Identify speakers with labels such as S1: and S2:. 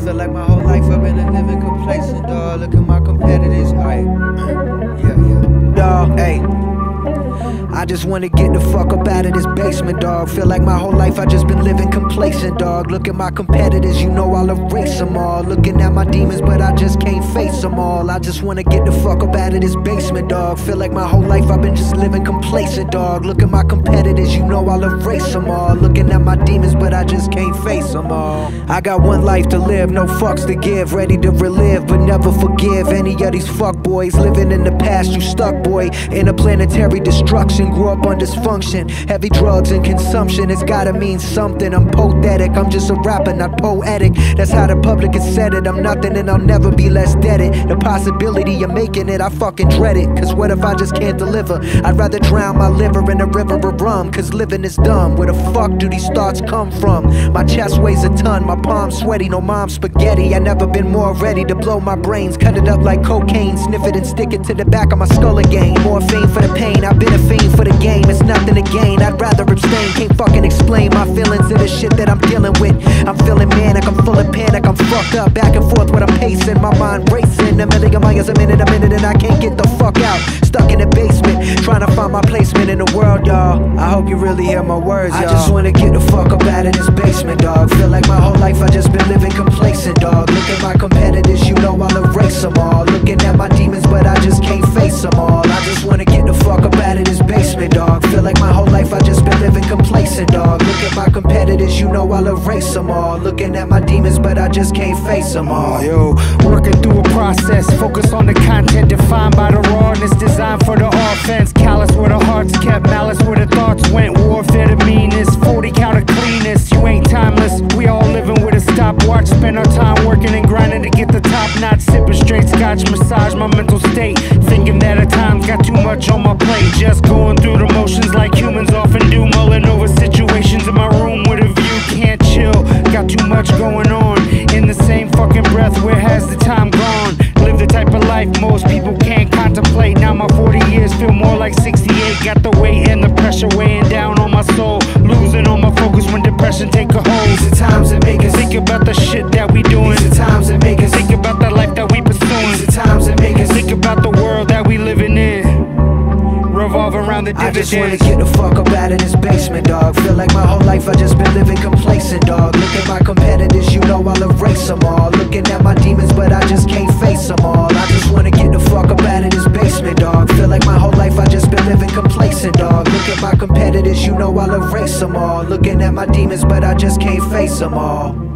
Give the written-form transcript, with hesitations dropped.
S1: Feel like my whole life I've been living complacent, dawg. Look at my competitors, alright. Yeah. Dawg, hey. I just wanna get the fuck up out of this basement, dawg. Feel like my whole life I just been living complacent, dawg. Look at my competitors, you know I'll erase them all. Looking at my demons, but I just can't face them all. I just wanna get the fuck up out of this basement, dawg. Feel like my whole life I've been just living complacent, dawg. Look at my competitors, you know I'll erase them all. Looking at my demons, but I just can't face them all. I got one life to live, no fucks to give. Ready to relive, but never forgive any of these fuckboys. Living in the past, you stuck, boy. Interplanetary destruction, grew up on dysfunction. Heavy drugs and consumption, it's gotta mean something. I'm pathetic, I'm just a rapper, not poetic. That's how the public has said it. I'm nothing and I'll never be less deaded. The possibility of making it, I fucking dread it. Cause what if I just can't deliver? I'd rather drown my liver in a river of rum. Cause living is dumb, where the fuck do these thoughts come from? My chest weighs a ton, my palms sweaty, no mom's spaghetti. I never been more ready to blow my brains. Cut it up like cocaine, sniff it and stick it to the back of my skull again. Morphine for the pain, I've been a fiend for the game. It's nothing to gain, I'd rather abstain. Can't fucking explain my feelings of the shit that I'm dealing with. I'm feeling manic, I'm full of panic, I'm fucked up. Back and forth when I'm pacing, my mind racing. A million miles a minute, and I can't get the fuck out. Stuck in the basement, trying to find my placement in the world, y'all. I hope you really hear my words, y'all. I just wanna get the fuck up out of this basement, dog. Feel like my whole life I just been living complacent, dog. Look at my competitors, you know I'll erase them all. Looking at my demons, but I just can't face them all. I just wanna get the fuck up out of this basement, dog. Feel like my whole life I just been living complacent, dog. Look at my competitors, you know I'll erase them all. Looking at my demons, but I just can't face them all.
S2: Yo, working through a process, focus on the content defined by the rawness, designed for the offense. Callous where the heart's kept, malice where the thoughts went. Warfare to meanness, 40 count of cleanness. You ain't timeless, we all living with a stopwatch. Spend our time working and grinding to get the top notch. Sipping straight scotch, massage my mental state. Thinking that at times got too much on my plate. Just going through the motions like humans often do. Mulling over situations in my room with a view. Can't chill, got too much going on. In the same fucking breath, where has the time gone? Live the type of life most people can't contemplate. Now my 40 years feel more like 68. Got the weight and the pressure weighing down on my soul. Losing all my focus when depression take a hold.
S1: These are times that make us
S2: think about the shit that we doing.
S1: These are times that make us
S2: think about the life that we pursuing.
S1: These are times that make us
S2: think about the world that we living in. Revolve around the dividends.
S1: I just wanna get the fuck up out of this basement, dog. Feel like my whole life I just been living complacent, dog. Look at my competitors, you know I'll erase them all. Looking at my demons, but I just can't face them all. I just wanna get the fuck up out of this basement, dog. Feel like my whole life I just been living complacent, dog. Look at my competitors, you know I'll erase them all. Looking at my demons, but I just can't face them all.